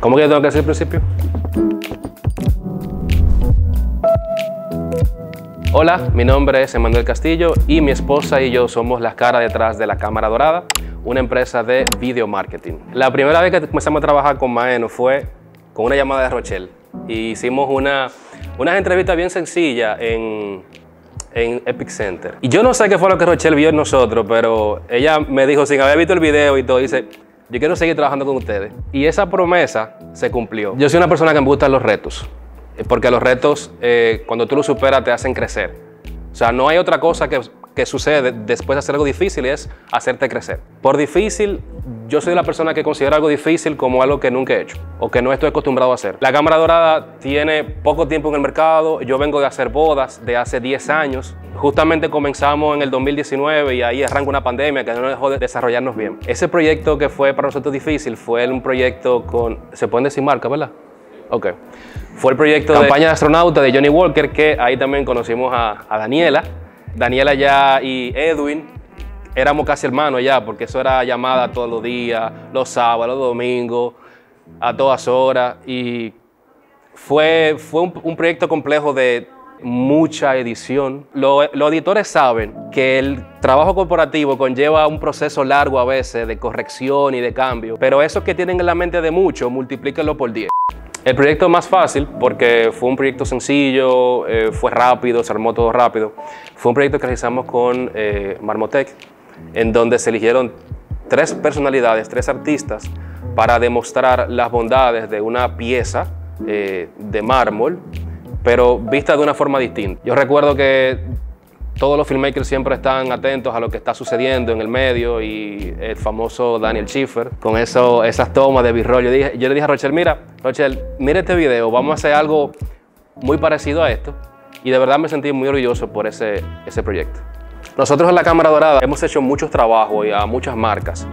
¿Cómo que yo tengo que decir al principio? Hola, mi nombre es Emanuel Castillo y mi esposa y yo somos las caras detrás de La Cámara Dorada, una empresa de video marketing. La primera vez que comenzamos a trabajar con Maeno fue con una llamada de Rochelle y hicimos unas entrevistas bien sencillas en Epic Center. Y yo no sé qué fue lo que Rochelle vio en nosotros, pero ella me dijo, sin haber visto el video y todo, dice, yo quiero seguir trabajando con ustedes. Y esa promesa se cumplió. Yo soy una persona que me gustan los retos, porque los retos, cuando tú los superas, te hacen crecer. O sea, no hay otra cosa que sucede después de hacer algo difícil, es hacerte crecer. Por difícil, yo soy la persona que considera algo difícil como algo que nunca he hecho o que no estoy acostumbrado a hacer. La Cámara Dorada tiene poco tiempo en el mercado. Yo vengo de hacer bodas de hace 10 años. Justamente comenzamos en el 2019 y ahí arranca una pandemia que no nos dejó de desarrollarnos bien. Ese proyecto que fue para nosotros difícil fue un proyecto con... ¿Se pueden decir marca, verdad? Ok. Fue el proyecto de campaña de astronauta de Johnny Walker, que ahí también conocimos a Daniela. Daniela ya y Edwin éramos casi hermanos ya, porque eso era llamada todos los días, los sábados, los domingos, a todas horas. Y fue un proyecto complejo de mucha edición. Los editores saben que el trabajo corporativo conlleva un proceso largo a veces de corrección y de cambio, pero eso que tienen en la mente de muchos, multiplíquenlo por 10. El proyecto más fácil, porque fue un proyecto sencillo, fue rápido, se armó todo rápido. Fue un proyecto que realizamos con Marmotec, en donde se eligieron 3 personalidades, 3 artistas, para demostrar las bondades de una pieza de mármol, pero vista de una forma distinta. Yo recuerdo que todos los filmmakers siempre están atentos a lo que está sucediendo en el medio y el famoso Daniel Schiffer, con esas tomas de B-roll. Yo le dije a Rochelle, mira este video, vamos a hacer algo muy parecido a esto. Y de verdad me sentí muy orgulloso por ese proyecto. Nosotros en La Cámara Dorada hemos hecho muchos trabajos y a muchas marcas,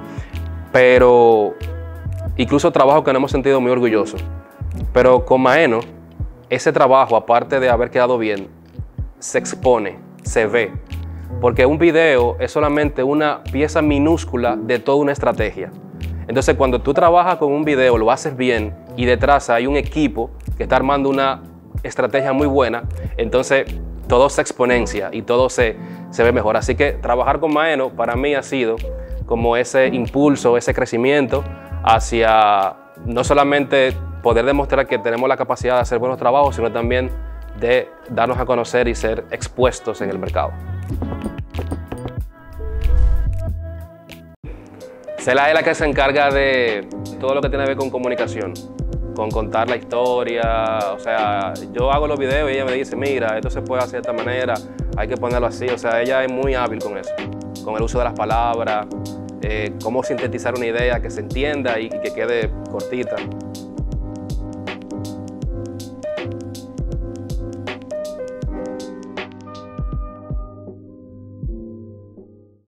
pero incluso trabajos que nos hemos sentido muy orgullosos. Pero con Maeno, ese trabajo, aparte de haber quedado bien, se expone, se ve, porque un video es solamente una pieza minúscula de toda una estrategia. Entonces, cuando tú trabajas con un video, lo haces bien y detrás hay un equipo que está armando una estrategia muy buena, entonces todo se exponencia y todo se ve mejor. Así que trabajar con Maeno para mí ha sido como ese impulso, ese crecimiento hacia no solamente poder demostrar que tenemos la capacidad de hacer buenos trabajos, sino también de darnos a conocer y ser expuestos en el mercado. Cela es la que se encarga de todo lo que tiene que ver con comunicación, con contar la historia. O sea, yo hago los videos y ella me dice, mira, esto se puede hacer de esta manera, hay que ponerlo así. O sea, ella es muy hábil con eso, con el uso de las palabras, cómo sintetizar una idea que se entienda y que quede cortita.